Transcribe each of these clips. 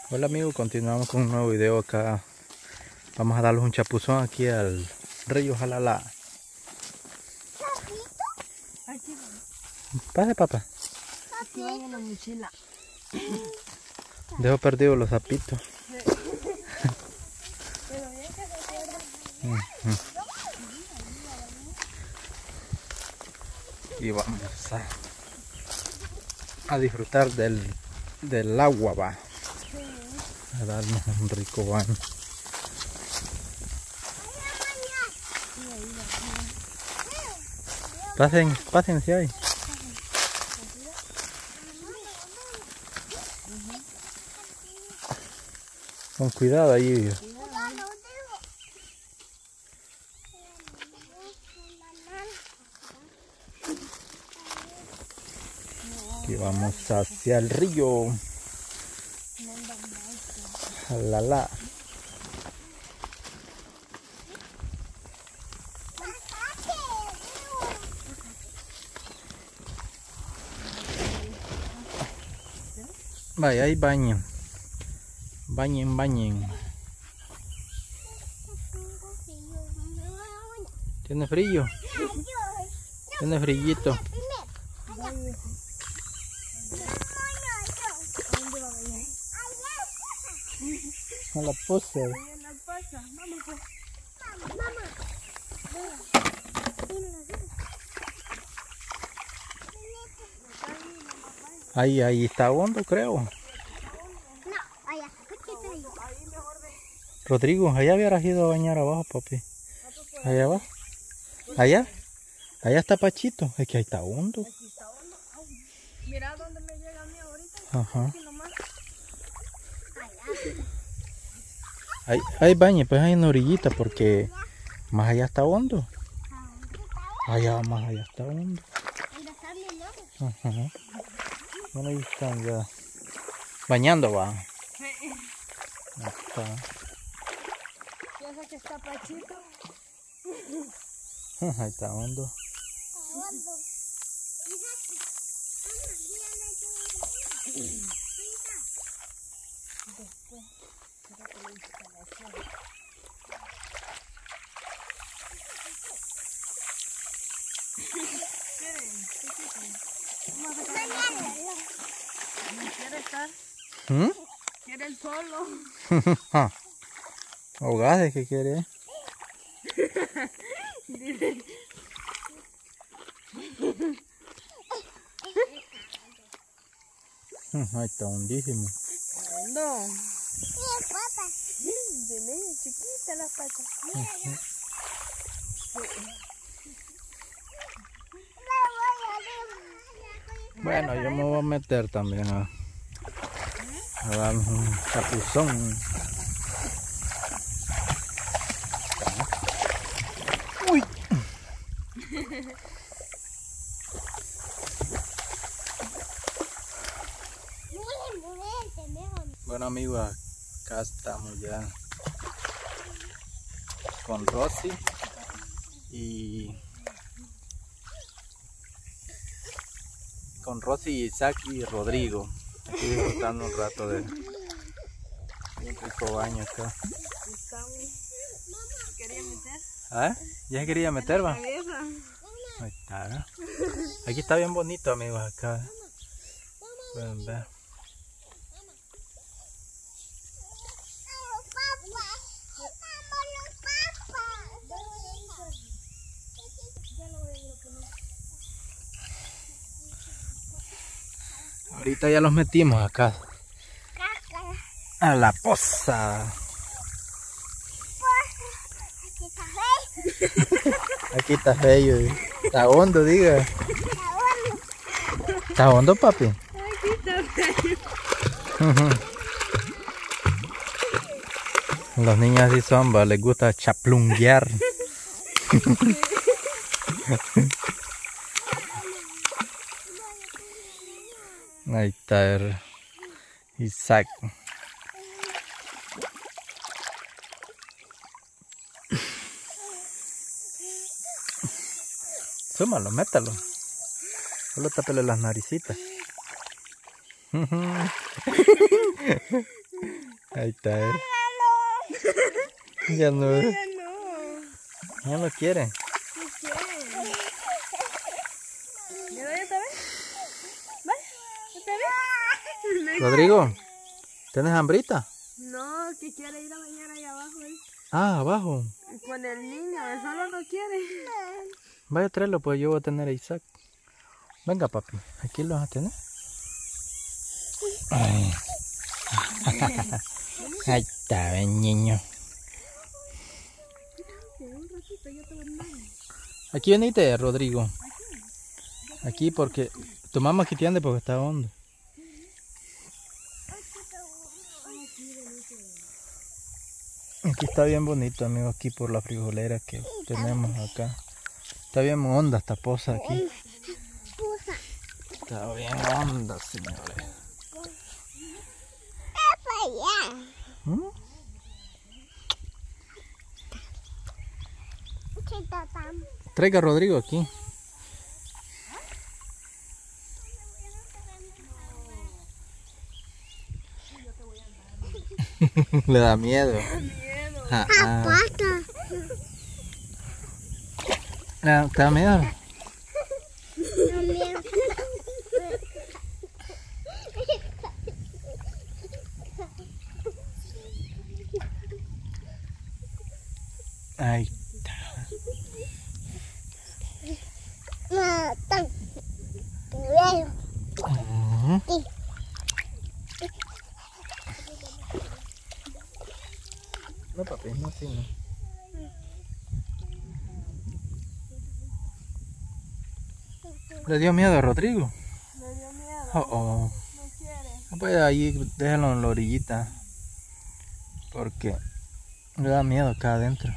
Hola amigos, continuamos con un nuevo video acá. Vamos a darles un chapuzón aquí al río Jalalá. Pase, papá. Aquí van en la mochila. Dejo perdido los zapitos. Y vamos a disfrutar del agua, va. A darnos un rico baño. Pásense ahí. Con cuidado ahí. Y vamos hacia el río Jalalá. Vaya, ahí bañen. Bañen. ¿Tiene frío? ¿Tiene frillito? A la poza. Ahí está hondo, creo. Rodrigo, allá hubieras ido a bañar abajo, papi. Allá abajo. Allá está Pachito. Es que ahí está hondo. Mira dónde me llega a mí ahorita. Ajá. Ahí bañe, pues ahí en la orillita, porque más allá está hondo. Más allá está hondo. Ajá. Bueno, ahí están ya bañando, va. Sí. Ahí está. Piensa que está Pachito. Ahí está hondo. ¿Quiere estar? ¿Quiere el solo? Ahogadas, ¿qué quiere? Ahí está hondísimo. No. De medio chiquita las patas. Bueno, yo me voy a meter también a darnos un chapuzón. Uy. Bueno amigos, acá estamos ya con Rosy Isaac y Rodrigo, aquí disfrutando un rato de un rico baño acá. ¿Quería meter? ¿Ah? ¿Ya se quería meter, va? Cabeza. Ahí está, ¿no? Aquí está bien bonito amigos, acá pueden ver. Ahorita ya los metimos acá a la poza. Aquí está feo. Está hondo, diga. ¿Está hondo, papi? Aquí está feo. Los niños así son, ¿va? Les gusta chaplunguear. Ahí está el Isaac. Súmalo, métalo. Solo tápele las naricitas. Ahí está él. Ya no. Ya no. Ya no quiere. ¿Qué quiere? ¿Ya ves otra vez? ¿Vale? ¿Otra vez? Rodrigo, ¿tienes hambrita? No, que quiere ir a bañar ahí abajo. Ah, abajo. Con el niño, él solo no quiere. Vaya a traerlo, pues yo voy a tener a Isaac. Venga, papi, aquí lo vas a tener. Ay. Ahí está, ven, niño. Un ratito, yo te voy a dar. Aquí venite, Rodrigo. Aquí porque tu mamá aquí tiende porque está hondo. Aquí está bien bonito, amigo, aquí por la frijolera que tenemos acá. Está bien honda esta poza aquí. Está bien honda, señores. ¿Mm? Traiga a Rodrigo aquí. Le da miedo. Ah, ah. ¿Te da miedo? Ahí está. Ujú. No, papi, no, sí, no. ¿Le dio miedo a Rodrigo? Me dio miedo, Oh, oh. no quiere. Pues ahí déjalo en la orillita. Porque le da miedo acá adentro.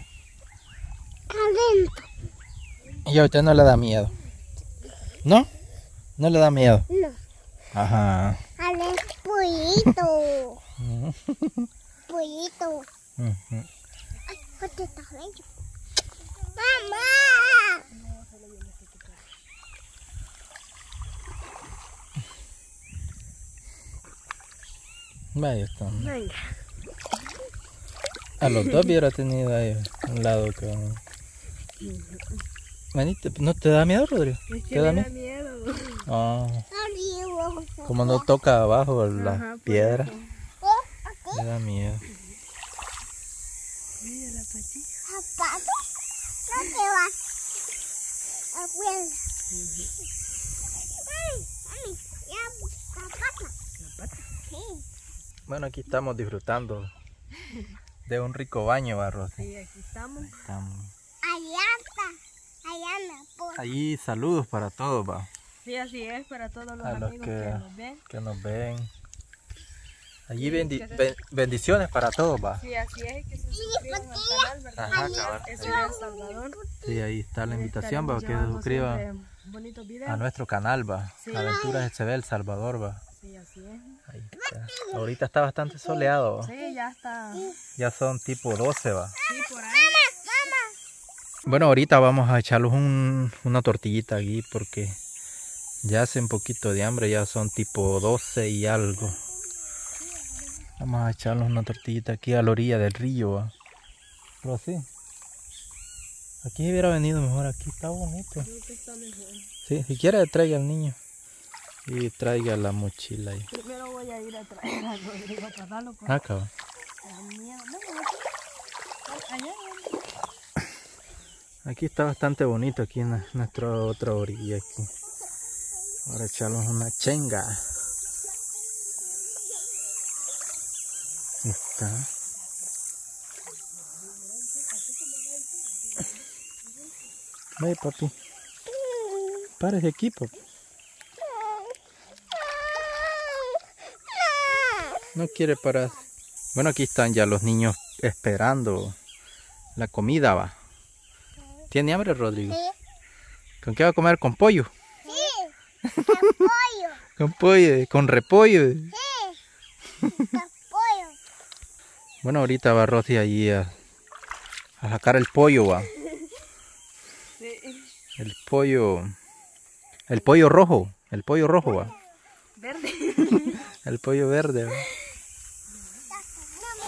Y a usted no le da miedo. ¿No? ¿No le da miedo? No. Ajá. Ale, pollito. Ujú. Pollito. Ujú. Ay, ¿dónde está bello? ¡Mamá! Vaya, está. Venga. A los dos hubiera tenido ahí un lado que... Venite, ¿no te da miedo, Rodrigo? Es que ¿Te da me da miedo? miedo. Ah, Arriba. como no toca abajo la Ajá, por piedra, eso. Aquí, le da miedo. Mira la patita. zapato. No te vas. Abuela. Mami, ya, zapato. La pata. Sí. Bueno, aquí estamos disfrutando de un rico baño, Rosy. Sí, aquí estamos. Estamos. Allá está. Allá me pone. Ahí saludos para todos, va. Sí, así es, para todos los A los amigos que nos ven. que nos ven. Allí Sí, bendiciones para todos, va. Sí, así es, que se suscriban al canal, ¿verdad? Ajá, cabal. Eso es El Salvador. Sí, ahí está la invitación, va, Estaremos que se llevando suscriban siempre bonitos videos. a nuestro canal, va. Sí. Aventuras de El Salvador, va. Sí, así es. Ahí está. Ahorita está bastante soleado, va. Sí, ya está. Ya son tipo 12, va. Sí, por ahí. Bueno, ahorita vamos a echarlos una tortillita aquí porque ya hace un poquito de hambre, ya son tipo 12 y algo. Vamos a echarnos una tortillita aquí a la orilla del río, ¿va? Pero así. Aquí hubiera venido mejor, aquí está bonito. Creo que está mejor. Sí, si quiere traiga al niño y traiga la mochila ahí. Primero voy a ir a traer a Rodrigo para darlo porque Acá va. da miedo. No, allá. Aquí está bastante bonito, aquí en nuestra otra orilla aquí. Ahora echarnos una chenga. Ahí está. Ve, papi. Párese aquí, papi. No quiere parar. Bueno, aquí están ya los niños esperando la comida, va. ¿Tiene hambre, Rodrigo? Sí. ¿Con qué va a comer? ¿Con pollo? Sí. Pollo. Con pollo, con repollo. Sí. Pollo. Bueno, ahorita va Rosy allí a sacar el pollo, va. Sí. El pollo rojo, va. Verde. El pollo verde, va.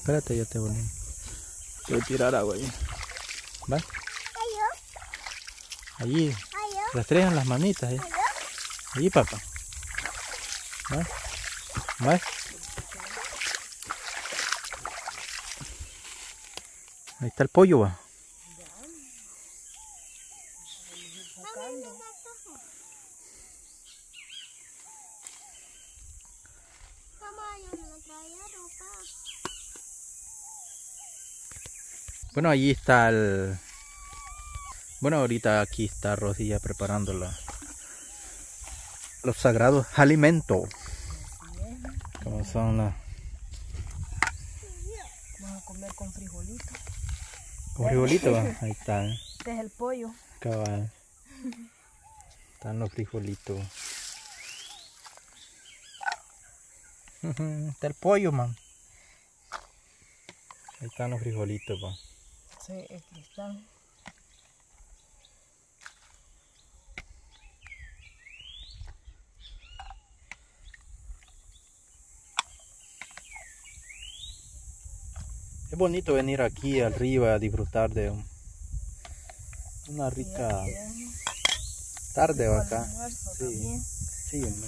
Espérate, ya te voy a tirar agua ahí. ¿Va? Allí. Rastrean las manitas. Allí, papá. ¿Va? ¿Va? Ahí está el pollo, va. Bueno, allí está el... Bueno, ahorita aquí está Rosy ya preparando los sagrados alimentos. Como son las... Vamos a comer con frijolito. Con frijolito, va. Ahí está. Este es el pollo. Cabal. Están los frijolitos. Está el pollo, man. Ahí están los frijolitos, va. Sí, aquí están. Es bonito venir aquí arriba a disfrutar de una rica tarde acá. Sí, sí, hombre.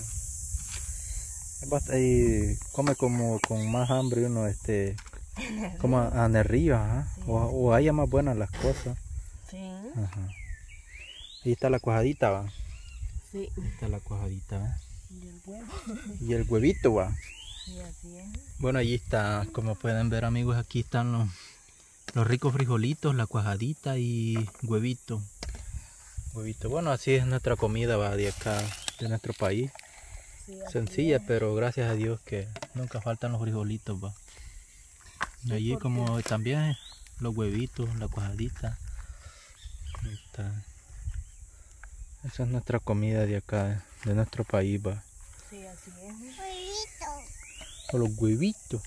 Y come como con más hambre uno, como en arriba, sí. O haya más buenas las cosas. Sí. Ajá. Ahí está la cuajadita, va. Sí. Ahí está la cuajadita, ¿va? Y el huevo. Y el huevito, va. Sí, así es. Bueno, allí está, como pueden ver, amigos, aquí están los ricos frijolitos, la cuajadita y huevito. Huevito. Bueno, así es nuestra comida, va, de acá, de nuestro país. Sí, sencilla, pero gracias a Dios que nunca faltan los frijolitos, va. Y allí como también los huevitos, la cuajadita. Ahí está. Esa es nuestra comida de acá, de nuestro país, va. Sí, así es. O los huevitos.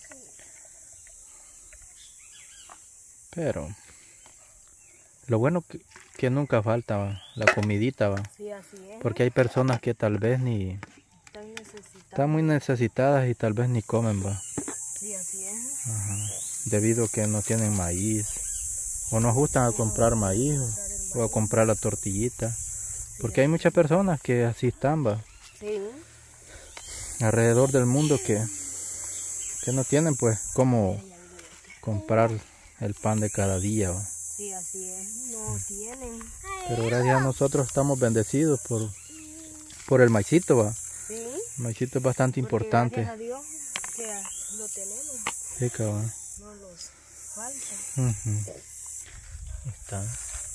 Pero lo bueno que nunca falta, ¿va? La comidita, va. Sí, así es. Porque hay personas que tal vez ni están muy necesitadas y tal vez ni comen, va. Sí, así es. Ajá. Debido a que no tienen maíz o no ajustan a comprar maíz o a comprar la tortillita. Porque hay muchas personas que así están, va. Sí. Alrededor del mundo que no tienen pues cómo comprar el pan de cada día, ¿va? Sí, así es, no tienen. Pero gracias a nosotros estamos bendecidos por el maicito, ¿va? Sí. El maicito es bastante importante. Gracias a Dios que lo tenemos. Sí, cabrón. No los falta. Ahí está.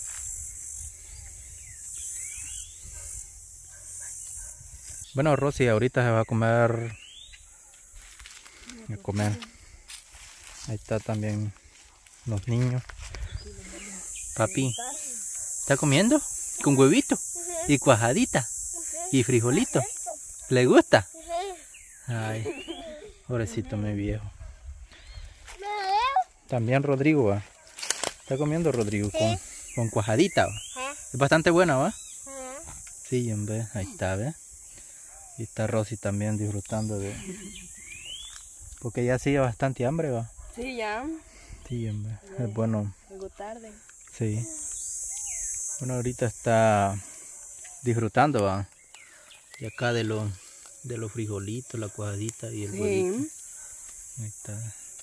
Bueno, Rosy ahorita se va a comer. Ahí está también los niños. Papi, ¿está comiendo? Con huevito y cuajadita y frijolito. ¿Le gusta? Ay, pobrecito mi viejo. También Rodrigo, va. Está comiendo Rodrigo con cuajadita, va. Es bastante buena, va. Sí, hombre, ahí está, ¿ves? Y está Rosy también disfrutando de... Porque ya sigue bastante hambre, va. Sí, ya. Sí, hombre. Es bueno. Algo tarde. Sí. Bueno, ahorita está disfrutando, va. Y acá de los frijolitos, la cuajadita y el huevito. Ahí está.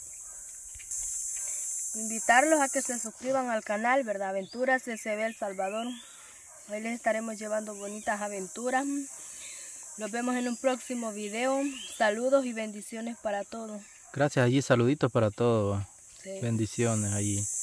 Invitarlos a que se suscriban al canal, ¿verdad? Aventuras SB El Salvador. Hoy les estaremos llevando bonitas aventuras. Nos vemos en un próximo video. Saludos y bendiciones para todos. Gracias allí, saluditos para todos. Sí. Bendiciones allí.